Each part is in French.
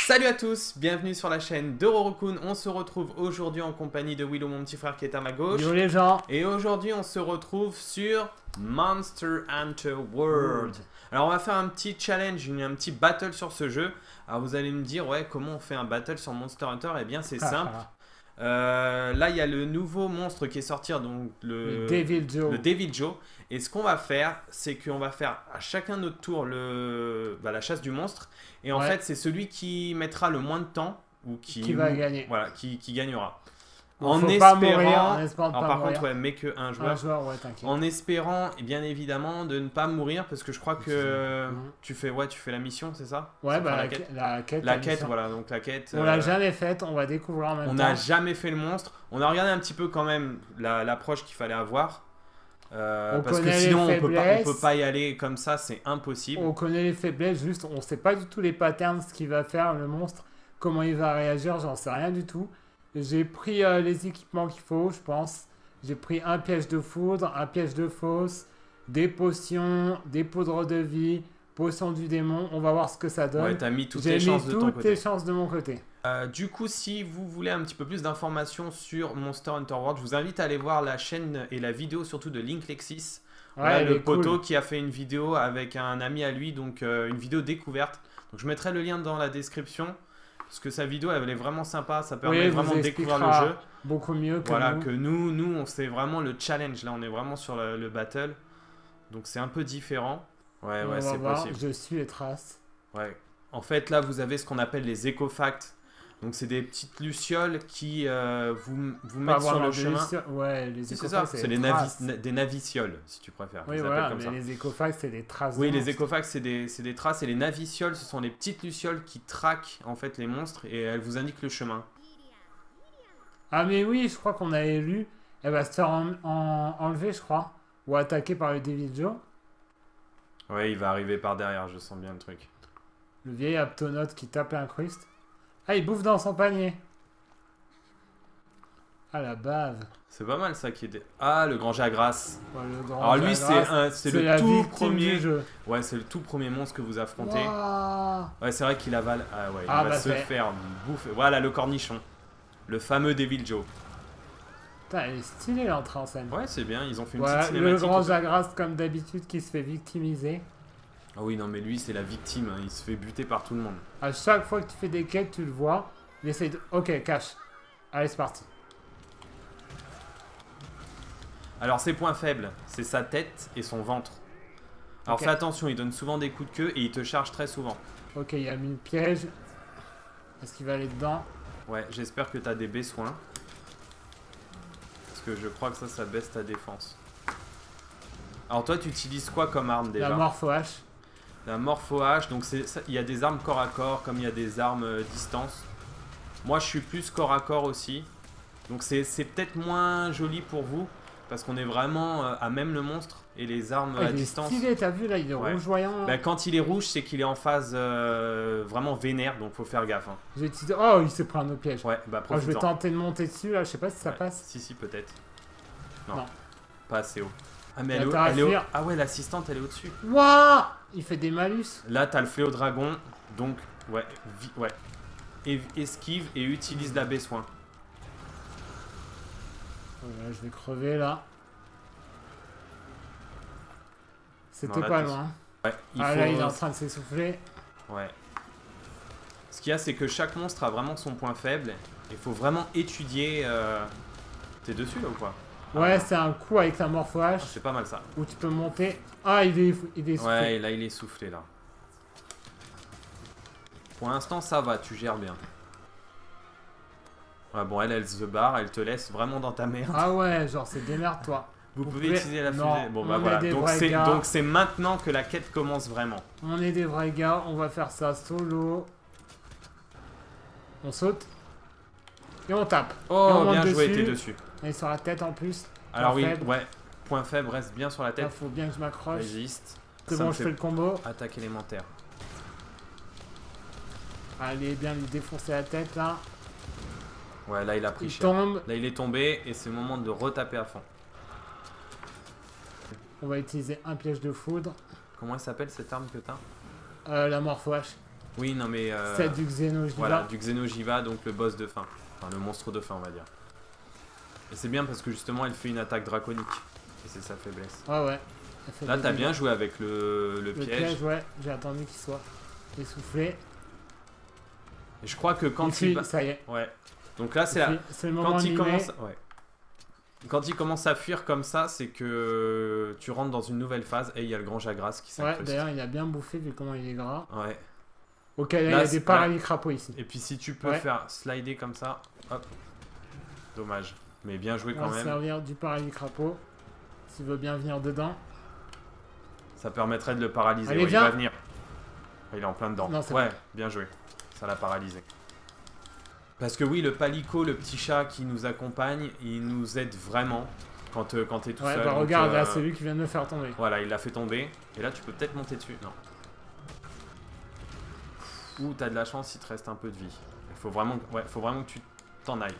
Salut à tous, bienvenue sur la chaîne de Rorokun. On se retrouve aujourd'hui en compagnie de Willow, mon petit frère qui est à ma gauche. Yo les gens. Et aujourd'hui on se retrouve sur Monster Hunter World. Alors on va faire un petit challenge, un petit battle sur ce jeu. Alors vous allez me dire, ouais, comment on fait un battle sur Monster Hunter? Eh bien c'est simple. Là il y a le nouveau monstre qui est sorti, donc le Devil Joe. Le Devil Joe. Et ce qu'on va faire, c'est qu'on va faire à chacun notre tour la chasse du monstre. Et en fait, c'est celui qui mettra le moins de temps ou qui va gagner. Voilà, qui gagnera. En espérant, par contre, ouais, mais que un joueur. Un joueur, ouais, t'inquiète. En espérant, bien évidemment, de ne pas mourir, parce que je crois que tu fais la mission, c'est ça? Ouais, bah la quête. La quête, voilà, donc la quête. On l'a jamais faite, on va découvrir en même temps. On n'a jamais fait le monstre. On a regardé un petit peu quand même l'approche qu'il fallait avoir. Parce que sinon on peut pas y aller comme ça, c'est impossible. On connaît les faiblesses, juste on sait pas du tout les patterns, ce qu'il va faire le monstre, comment il va réagir, j'en sais rien du tout. J'ai pris les équipements qu'il faut, je pense. J'ai pris un piège de foudre, un piège de fosse, des potions, des poudres de vie, potions du démon. On va voir ce que ça donne. Ouais, t'as mis toutes les chances de ton côté. J'ai mis toutes les chances de mon côté. Du coup, si vous voulez un petit peu plus d'informations sur Monster Hunter World, je vous invite à aller voir la chaîne et la vidéo surtout de Linklexis. Voilà, le poteau qui a fait une vidéo avec un ami à lui, donc une vidéo découverte. Donc je mettrai le lien dans la description, parce que sa vidéo elle est vraiment sympa, ça permet vraiment de découvrir le jeu. Beaucoup mieux que voilà, nous. que nous on fait vraiment le challenge, là on est vraiment sur le battle. Donc c'est un peu différent. Ouais, c'est possible. Je suis les traces. Ouais. En fait là vous avez ce qu'on appelle les écofacts. Donc c'est des petites lucioles qui vous mettent sur le chemin. Ouais, les c'est ça, c'est des navicioles si tu préfères. Oui, voilà, mais les écofacts c'est des traces. Oui, les écofacts c'est des traces et les navicioles ce sont les petites lucioles qui traquent en fait les monstres et elles vous indiquent le chemin. Ah mais oui, je crois qu'on avait lu, elle va se faire enlever je crois, ou attaquer par le Devil Joe. Ouais, il va arriver par derrière, je sens bien le truc. Le vieil aptonote qui tape l'incruste. Ah, il bouffe dans son panier. Ah, la bave. C'est pas mal ça qui est... Ah, le grand Jagras. Ouais, alors lui, c'est le tout premier jeu. Ouais, c'est le tout premier monstre que vous affrontez. Wow. Ouais, c'est vrai qu'il avale... Ah ouais, il va se faire bouffer. Voilà, le cornichon. Le fameux Devil Joe. Putain, elle est stylée l'entrée en scène. Ouais, c'est bien, ils ont fait une petite cinématique. Le grand Jagras, comme d'habitude, qui se fait victimiser. Ah oui, non, mais lui, c'est la victime. Hein. Il se fait buter par tout le monde. À chaque fois que tu fais des quêtes, tu le vois. Il essaie de... Ok, cache. Allez, c'est parti. Alors, ses points faibles, c'est sa tête et son ventre. Alors, fais attention, il donne souvent des coups de queue et il te charge très souvent. Ok, il a mis le piège. Est-ce qu'il va aller dedans? Ouais, j'espère que tu as des besoins. Parce que je crois que ça baisse ta défense. Alors, toi, tu utilises quoi comme arme déjà? La Morpho-H. La Morpho-H, donc il y a des armes corps à corps comme il y a des armes distance. Moi je suis plus corps à corps aussi. Donc c'est peut-être moins joli pour vous. Parce qu'on est vraiment à même le monstre. Et les armes à distance... Il est stylé, t'as vu là, il est rougeoyant. Bah, quand il est rouge, c'est qu'il est en phase vraiment vénère. Donc faut faire gaffe. Hein. Oh, il s'est pris un autre piège. Ouais, bah je vais tenter de monter dessus là, je sais pas si ça passe. Si, peut-être. Non, pas assez haut. Ah mais elle est haut. Ah ouais, l'assistante elle est au-dessus. Wouah, il fait des malus. Là t'as le fléau dragon, donc ouais. Esquive et utilise la baie-soin. Je vais crever là. C'était pas loin. Ouais, là il est en train de s'essouffler. Ouais. Ce qu'il y a c'est que chaque monstre a vraiment son point faible. Il faut vraiment étudier... T'es dessus là ou quoi? Ouais, c'est un coup avec la Morpho-H. C'est pas mal ça. Où tu peux monter. Ah, il est soufflé. Ouais, là il est soufflé là. Pour l'instant ça va, tu gères bien. Ouais, bon, elle se barre, elle te laisse vraiment dans ta merde. Ah ouais, genre c'est démerde-toi. Vous pouvez utiliser la fusée. Bon bah voilà, donc c'est maintenant que la quête commence vraiment. On est des vrais gars, on va faire ça solo. On saute. Et on tape. Oh, bien joué, t'es dessus. Et sur la tête en plus. Alors oui, ouais, point faible, reste bien sur la tête. Il faut bien que je m'accroche. Résiste. C'est bon, je fais le combo. Attaque élémentaire. Allez, bien lui défoncer la tête là. Ouais, là il a pris cher. Tombe. Là il est tombé et c'est le moment de retaper à fond. On va utiliser un piège de foudre. Comment elle s'appelle cette arme que t'as? La Morpho-H. Oui, non mais... C'est du Xenojiva. Voilà, du Xenojiva, donc le boss de fin. Enfin, le monstre de fin, on va dire. Et c'est bien parce que justement, elle fait une attaque draconique. Et c'est sa faiblesse. Ah ouais. Là, t'as bien joué avec le piège. Ouais, j'ai attendu qu'il soit essoufflé. Et je crois que quand ça y est. Ouais. Donc là, c'est le moment quand il animé. commence... Ouais. Quand il commence à fuir comme ça, c'est que tu rentres dans une nouvelle phase et il y a le grand Jagras qui s'incruste. Ouais, d'ailleurs, il a bien bouffé vu comment il est gras. Ouais. Ok, là, il y a des paradis crapauds ici. Et puis si tu peux faire slider comme ça, hop. Dommage. Mais bien joué quand On va même. servir du paradis crapaud. S'il veut bien venir dedans. Ça permettrait de le paralyser. Allez, ouais, viens. il va venir. Il est en plein dedans. Non, ouais, bien joué. Ça l'a paralysé. Parce que oui, le palico, le petit chat qui nous accompagne, il nous aide vraiment quand t'es tout seul. Ouais, bah regarde, là, c'est lui qui vient de me faire tomber. Voilà, il l'a fait tomber. Et là, tu peux peut-être monter dessus. Non. Ouh, t'as de la chance, il te reste un peu de vie. Faut vraiment que tu t'en ailles.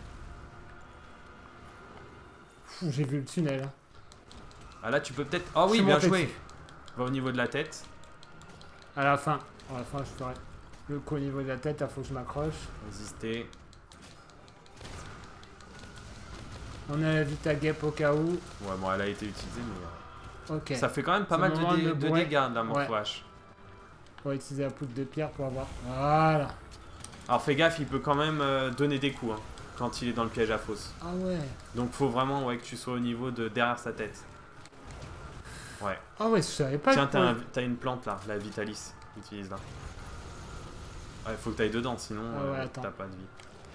J'ai vu le tunnel. Ah là, tu peux peut-être... Oh oui, bien joué. Va au niveau de la tête. À la fin, je ferai le coup au niveau de la tête, il faut que je m'accroche. Résister. On a la Vita Gap au cas où. Ouais, bon, elle a été utilisée, mais... Ok. Ça fait quand même pas mal de dégâts de la morpho-hache. On va utiliser la poudre de pierre pour avoir... Voilà. Alors fais gaffe, il peut quand même donner des coups hein, quand il est dans le piège à fausse. Ah ouais. Donc faut vraiment que tu sois au niveau de derrière sa tête. Ouais. Ah ouais, je savais pas. Tiens, t'as une plante là, la Vitalis. Utilise là. Ouais, faut que t'ailles dedans, sinon t'as pas de vie.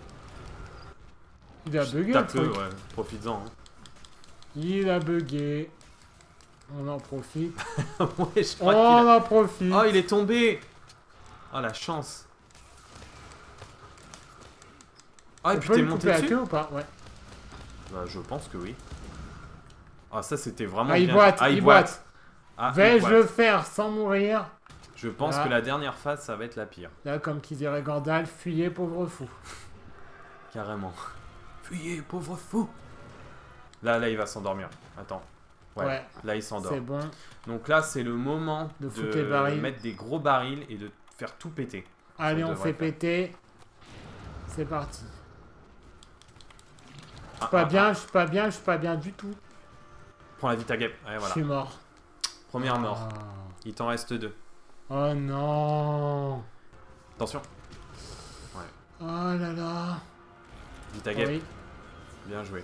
Il a bugué le truc. Ouais, profites-en. Hein. Il a bugué. On en profite. Ouais, je crois on en profite. Oh, il est tombé. Oh, la chance. Ah, et puis t'es monté dessus ou pas? Ouais. Bah, je pense que oui. Ah, ça c'était vraiment bien. Il boite. Vais-je le faire sans mourir? Je pense que la dernière phase, ça va être la pire. Là, comme qui dirait Gandalf, fuyez pauvre fou. Carrément. Fuyez pauvre fou. Là, il va s'endormir. Attends. Ouais. Là, il s'endort. C'est bon. Donc là, c'est le moment de mettre des gros barils et de faire tout péter. Allez, on fait péter. C'est parti. Je suis pas bien du tout. Prends la Vita Gap. Ouais, voilà. Je suis mort. Première mort. Il t'en reste 2. Oh non. Attention. Ouais. Oh là là. Vita Gap. Oui. Bien joué.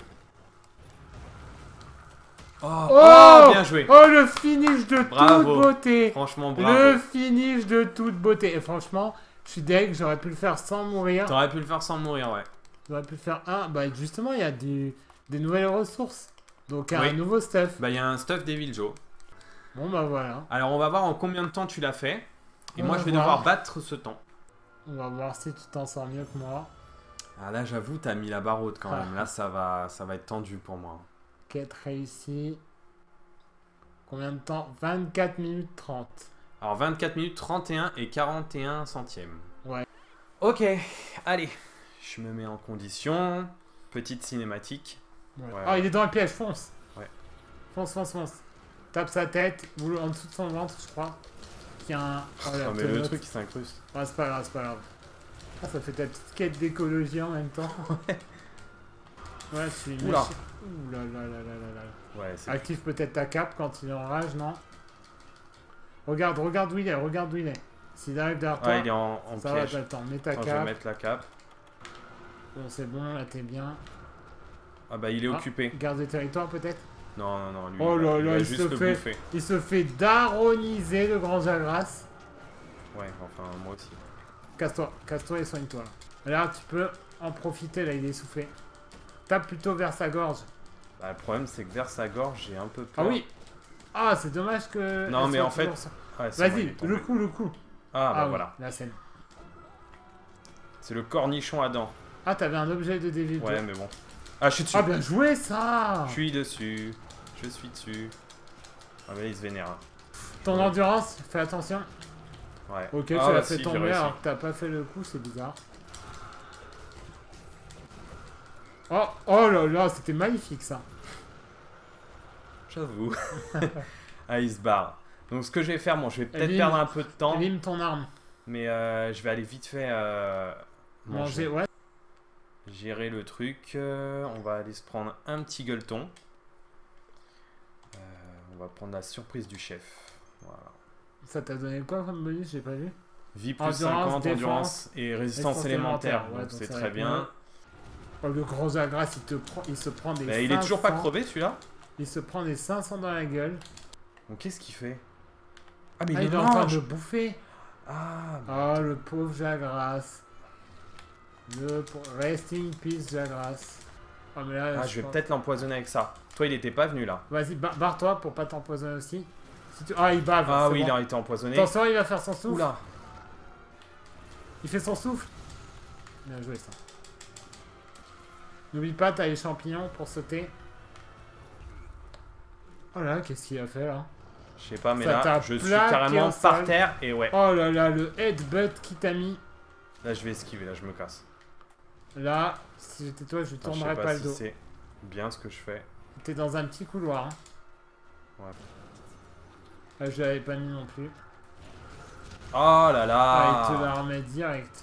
Oh, bien joué. Oh, le finish de toute beauté. Franchement, bravo. Le finish de toute beauté. Et franchement, je suis deg, j'aurais pu le faire sans mourir. T'aurais pu le faire sans mourir, ouais. J'aurais pu le faire Bah justement, il y a des nouvelles ressources. Donc un nouveau stuff. Bah il y a un stuff Devil Joe. Bon bah voilà. Alors on va voir en combien de temps tu l'as fait. Et moi je vais devoir battre ce temps. On va voir si tu t'en sors mieux que moi. Ah là j'avoue t'as mis la barre haute quand même. Là ça va être tendu pour moi. Quête réussie. Combien de temps? 24 minutes 30. Alors 24 minutes 31 et 41 centièmes. Ouais. Ok, allez. Je me mets en condition. Petite cinématique. Ouais. Ah, il est dans le piège, fonce. Ouais. Fonce. Tape sa tête, ou en dessous de son ventre, je crois. Il y a un... mais le truc qui s'incruste. Ah, c'est pas grave. Ah, ça fait ta petite quête d'écologie en même temps. Ouais, je suis... Oula. Ouh là. Ouais, active peut-être ta cape quand il est en rage, non? Regarde où il est, S'il arrive derrière toi, il est en ça piège. va, t'attends, mets ta cape. Je vais mettre la cape. Bon, c'est bon, là t'es bien. Ah bah il est occupé. Garde le territoire peut-être? Non, lui. Oh là là, il se fait daroniser le grand Jagras. Ouais, enfin moi aussi. Casse-toi et soigne-toi. Là, tu peux en profiter, là il est essoufflé. Tape plutôt vers sa gorge. Bah, le problème c'est que vers sa gorge j'ai un peu peur. Ah oui. Ah, c'est dommage que... Non mais en fait... Ouais, vas-y, le coup. Ah voilà. La scène. C'est le cornichon à dents. Ah, t'avais un objet de Devil Joe. Ouais, mais bon. Ah, je suis dessus. Ah, bien joué ça. Je suis dessus. Ah bah il se vénère. Hein. Ton endurance, fais attention. Ouais. Ok, tu l'as fait tomber alors que t'as pas fait le coup, c'est bizarre. Oh là, c'était magnifique ça. J'avoue. Ah, il se barre. Donc ce que je vais faire, je vais peut-être perdre un peu de temps. Lime ton arme. Mais je vais aller vite fait Manger, ouais. gérer le truc. On va aller se prendre un petit gueuleton. On va prendre la surprise du chef. Voilà. Ça t'a donné quoi comme bonus? J'ai pas vu. Vie plus Endurance, 50, défense, endurance et résistance élémentaire. ouais, Donc donc c'est ça très va bien. Oh, le gros Zagras, il se prend des 500. Il est toujours pas crevé celui-là. Il se prend des 500 dans la gueule. Donc qu'est-ce qu'il fait? Ah mais Ah, il il le est en train mange. de bouffer. Ah, Oh, le pauvre Jagras. Rest in peace, Jagras. Oh, mais là, je vais peut-être l'empoisonner avec ça. Toi il était pas venu là. Vas-y, barre-toi pour pas t'empoisonner aussi. Si tu... Ah, il bave. Ah c'est oui, bon. il a été empoisonné. Attention, il va faire son souffle. Oula. Il fait son souffle. Bien joué ça. N'oublie pas, t'as les champignons pour sauter. Oh là, qu'est-ce qu'il a fait là? Je sais pas, mais Ça là, t'a je suis plaqué carrément au par sol. terre et ouais. Oh là là, le headbutt qui t'a mis. Là, je vais esquiver, là, je me casse. Là, si j'étais toi, je lui Attends, je tournerais sais pas pas le si dos. c'est bien ce que je fais. T'es dans un petit couloir. Hein. Ouais. Là, je l'avais pas mis non plus. Oh là là. Ah, il te la remet direct.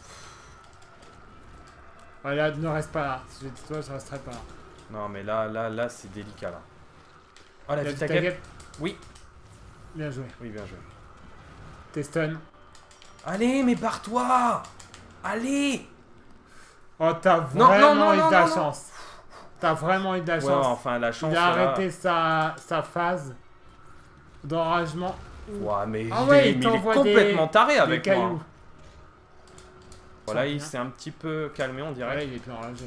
Ah, là, ne reste pas là. Si j'étais toi, je resterais pas là. Non, mais là, c'est délicat, là. Oh, la La vite à Vita Gap. Oui. Bien joué. Oui, bien joué. T'es stun. Allez, mais barre-toi. Allez. Oh, t'as Non, vraiment eu de la non. chance. T'as vraiment eu de la Ouais, chance. enfin, la chance, Il a là. arrêté sa phase d'enragement. Ouais, mais Ah il ouais, est, il mais il est t'envoie complètement taré Des avec moi. cailloux. Voilà, il Bien. s'est un petit peu calmé, on dirait. Ouais, il est plus enragé.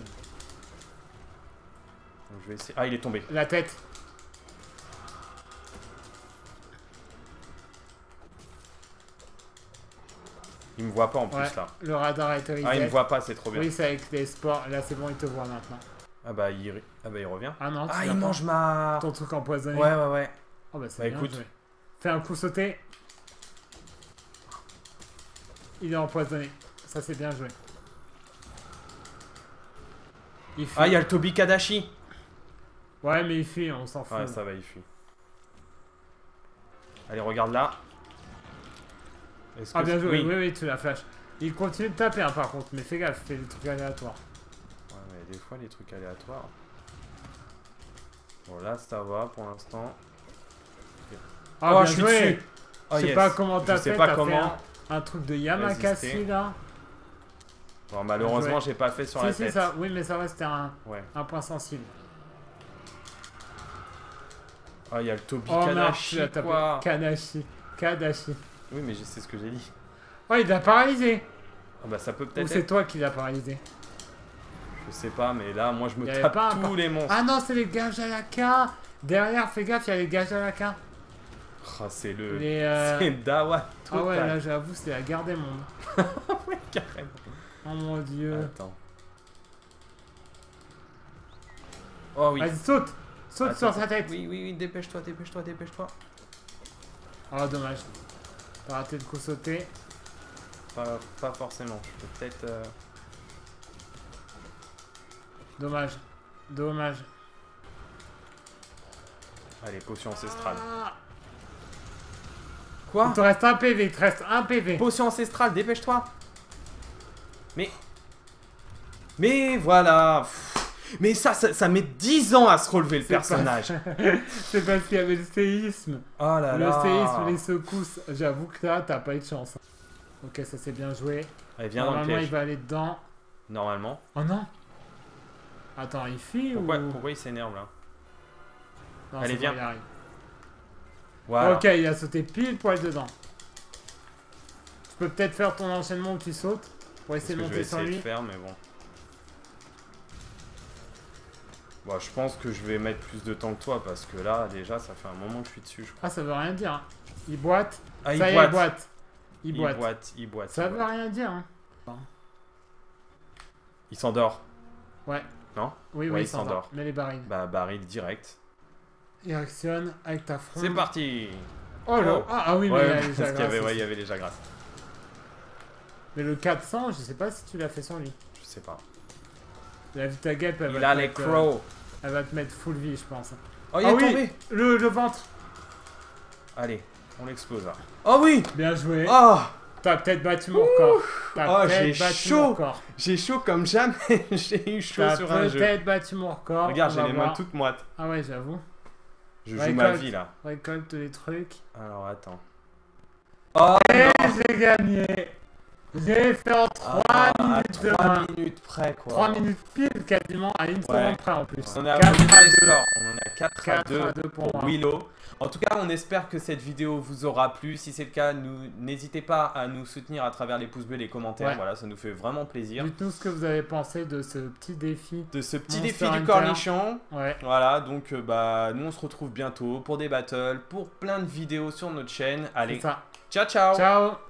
Donc, je vais essayer. Ah, il est tombé. La tête. Il me voit pas en plus, Ouais, là. le radar a été reset. Ah, il me voit pas, c'est trop bien. Oui, c'est avec les sports. Là, c'est bon, il te voit maintenant. Ah bah, il revient. Ah non, tu Ah, l'as il pas. mange ma... Ton truc empoisonné. Ouais. Oh bah c'est Bah, bien écoute. joué. Fais un coup sauté. Il est empoisonné. Ça c'est bien joué. Il fuit. Ah, il y a le Tobi Kadashi. Ouais mais il fuit, on s'en fout. Ouais, ça va, il fuit. Allez, regarde là. Ah bien joué, Oui. oui, tu la flash. Il continue de taper hein, par contre, mais fais gaffe, fais des trucs aléatoires. Ouais, mais des fois, les trucs aléatoires. Bon, là, ça va pour l'instant. Ah Oh, bien je suis joué. dessus. Oh, Je sais yes. pas comment t'as Je sais fait, pas t'as fait comment. un truc de Yamakasi Résister. là. Bon, malheureusement, joué. j'ai pas fait sur Si, la si, tête. ça, oui mais ça va, c'était un Ouais. point sensible. Ah, il y a le Tobi Oh merde, tu Kadashi, l'as tapé. quoi. Kadashi. Oui, mais c'est ce que j'ai dit. Oh il l'a paralysé. Ah, bah, ça peut Ou peut-être c'est être. toi qui l'as paralysé. Je sais pas, mais là, moi, je me Y avait tape pas un tous les monstres. Ah non, c'est les gages à la K. Derrière, fais gaffe, il y a les gages à la K. Ah, c'est le. Les, C'est Dawa Ah ouais, total. là j'avoue, c'est la guerre des mondes. Ouais, carrément. Oh mon dieu. Attends. Oh oui. Vas-y, saute. Saute Attends. sur sa tête. Oui, dépêche-toi. Oh dommage. T'as raté le coup sauté. Pas forcément. Je peux peut-être. Dommage. Allez, potion ancestrale. Ah. Quoi? Il te reste un PV, il te reste un PV. Potion ancestrale, dépêche-toi. Mais voilà. Pff. Mais ça met 10 ans à se relever le C'est pas- personnage. C'est parce qu'il y avait le séisme. Oh là Le là. séisme, les secousses. J'avoue que là, t'as pas eu de chance. Ok, ça c'est bien joué. Allez, viens dans le Normalement, il piège. va aller dedans. Normalement. Oh non. Attends, il fuit Pourquoi il s'énerve là? Non, Allez, c'est viens. bon, il arrive. Voilà. Ok, il a sauté pile poil dedans. Tu peux peut-être faire ton enchaînement où tu sautes pour C'est ce essayer de que je vais monter sur essayer de lui. faire, mais bon. Bon, je pense que je vais mettre plus de temps que toi parce que là, déjà, ça fait un moment que je suis dessus, je crois. Ah, ça veut rien dire. Hein. Il boite. Ah, Ça y est, il boite. Il boite. Ça il veut boite. rien dire. Hein. Il s'endort. Ouais. Non? Oui, Ouais, il il s'endort. s'endort. Mets les barils. Bah, baril direct. Et actionne avec ta fronde. C'est parti! Oh là. Oh. Ah oui, mais il y a les parce qu'il y avait, Jagras il y aussi. avait les Jagras. Mais le 400, je sais pas si tu l'as fait sur lui. Je sais pas. La Vita Gap, elle Il va a te les mettre, crocs. elle va te mettre full vie, je pense. Oh, il Ah est oui, tombé! le ventre. Allez, on l'explose là. Oh oui! Bien joué. Oh! t'as peut-être battu mon record. Oh, j'ai chaud. J'ai chaud comme jamais. J'ai eu chaud sur un jeu. T'as peut-être battu mon record. Regarde, j'ai les mains toutes moites. Ah ouais, j'avoue. Je joue ma vie là. Récolte les trucs. Alors attends. Oh et j'ai gagné. J'ai fait en 3 minutes de 3 minutes près quoi. 3 minutes pile quasiment à une seconde près en plus. On est à 4 à 2. On en a 4 à 2 pour Willow. En tout cas, on espère que cette vidéo vous aura plu. Si c'est le cas, n'hésitez pas à nous soutenir à travers les pouces bleus et les commentaires. Ouais. Voilà, ça nous fait vraiment plaisir. Dites-nous ce que vous avez pensé de ce petit défi. De ce petit défi du cornichon. Ouais. Voilà, donc nous on se retrouve bientôt pour des battles, pour plein de vidéos sur notre chaîne. Allez, ciao ciao. Ciao.